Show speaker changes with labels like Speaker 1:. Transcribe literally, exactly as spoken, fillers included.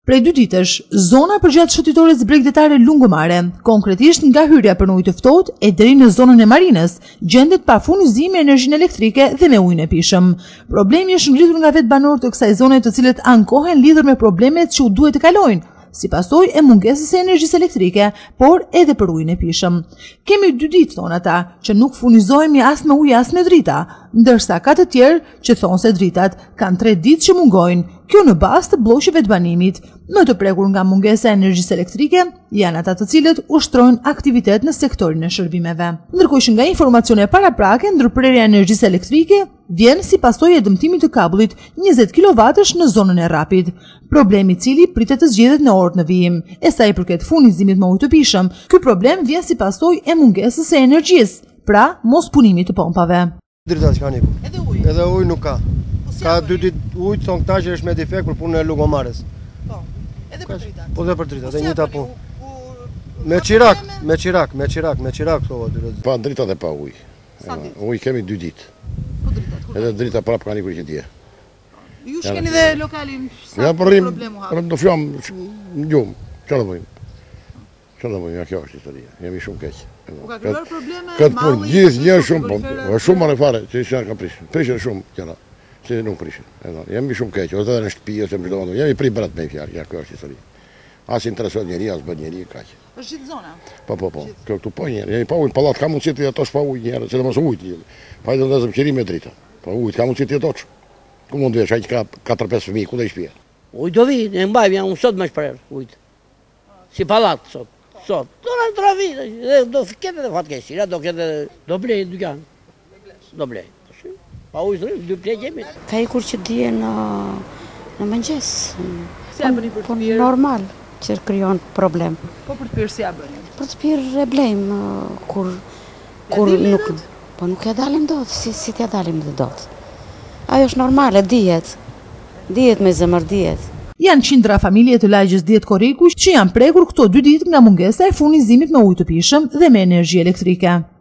Speaker 1: Prej dy ditësh, zona përgjatë shëtitores bregdetare lungëmare, konkretisht nga hyrja për në ujë të ftohtë e deri në zonën e marinës, gjendet pa furnizim me energjinë elektrike dhe me ujin e pishëm. Problemi është ngritur nga vetë banorët të kësaj zone, të cilët ankohen lidhur me problemet që u duhet të kalojnë, si pasojë e mungesës së energjisë elektrike, por edhe për ujin e pishëm. Kemi dy ditë, thonë ata, që nuk furnizohemi as me ujë as me drita, ndërsa ka të tjerë që thonë se dritat kanë tre ditë që mungojnë. Kjo në bazë të blloqeve të banimit. Më të prekur nga mungesa e energjisë elektrike janë ata të cilët ushtrojnë aktivitet në sektorin e shërbimeve. Ndërkohë që nga informacione paraprake, ndërprerja e energjisë elektrike vjen si pasojë e dëmtimit të kabullit njëzet kilovatësh në zonën e Rapit, problemi i cili pritet të zgjedhet në orët në vijim. E sa i përket furnizimit me ujë të pishëm, ky problem vjen si pasojë e mungesës së energjisë, pra mos punimit të pompave.
Speaker 2: Drita që ka niku.
Speaker 1: Edhe ujë.
Speaker 2: Edhe ujë nuk ka. Ka dy ditë ujë, thonë këta që është me defekt për punën e Lugomares.
Speaker 1: Po, edhe për dritat.
Speaker 2: Po dhe për dritat, dhe njëta punë. Me qirak, me qirak, me qirak, me qirak këto dy ditë.
Speaker 3: Pa drita dhe pa ujë. Ujë kemi dy ditë.
Speaker 1: Po dritat.
Speaker 3: Edhe drita prapë ka niku që dje.
Speaker 1: Ju shkeni dhe lokali
Speaker 3: sa problemu ha. Do fjam në gjumë, që në bëjmë? Që në bëjmë, ja kjo është historia, jemi shumë keq.
Speaker 1: U ka krijuar probleme,
Speaker 3: këtë punë, gjithë një shumë, po, shumë marë fare, që isë janë ka prishën, prishën shumë kjera, që nuk prishën. Jemi shumë keq, ose edhe në shtëpi, ose më shdonë, jemi pri brat me i fjarë, ja kjo është historia. As interesuar njeri, as bët njeri, kaq.
Speaker 1: Është gjithë zona?
Speaker 3: Po, po, po, kjo këtu po njerë, jemi pa ujnë, palat ka mundësit të jetosh pa ujnë njerë, që të mos ujtë, pa i të ndezëm qëri me drita, pa ujtë ka mundësit të jetosh. Ku mund të vesh, ajtë ka katër pesë fëmijë, ku dhe i shpje?
Speaker 4: Ujtë do vi, në mbajmë, janë unë sot me shprerë, ujtë. Si palat, sot, sot. Do në të ravi, do kete dhe fatkeshira, do kete, do blej dykjan. Do blej. Pa ujtë rrim, dy plej kemi.
Speaker 5: Ka i kur që dje në, në mëngjes.
Speaker 1: Si a bëni për të pirë?
Speaker 5: Normal, që kryon problem.
Speaker 1: Po për të pirë si a bëni?
Speaker 5: Për të pirë e blejmë, kur, kur nuk, po nuk ja dalim dot, si, si t'ja dalim dhe dot. Ajo është normale, dihet, dihet me zemër, dihet.
Speaker 1: Janë qindra familje të lagjës Djetë Korriku që janë prekur këto dy ditë nga mungesa e furnizimit me ujë të pishëm dhe me energji elektrike.